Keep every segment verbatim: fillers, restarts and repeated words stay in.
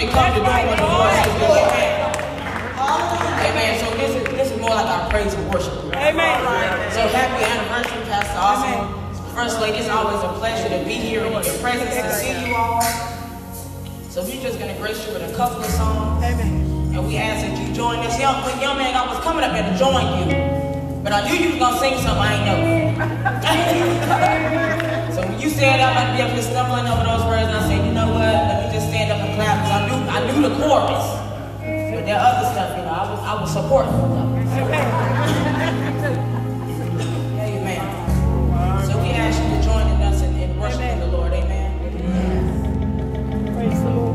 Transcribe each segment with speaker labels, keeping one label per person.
Speaker 1: it comes to doing what the Lord says do. Amen. Amen. So this is this is more like our praise and worship.
Speaker 2: Amen.
Speaker 1: So happy anniversary, Pastor Austin. First lady, it's always a pleasure to be here in your presence to see you all. So we're just gonna grace you with a couple of songs.
Speaker 2: Amen.
Speaker 1: And we ask that you join us. Young, young man, I was coming up here to join you. But I knew you was gonna sing something I ain't know. So when you said I might be up here stumbling over those words, and I said, you know what? Let me just stand up and clap because I knew I knew the chorus. But that other stuff, you know, I was I was supporting. Amen. So we ask you to join in us in, in worshiping the Lord. Amen.
Speaker 2: Amen. Praise the Lord.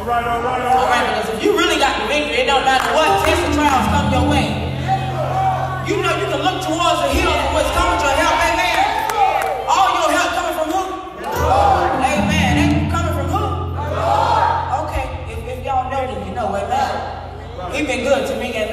Speaker 1: Alright, because if you really got the victory, it don't matter what tests and trials come your way. You know you can look towards the hills and what's coming to your help, amen. All your help coming from who? Amen. Ain't coming from who? Okay, if, if y'all know, then you know, amen. He's been good to me and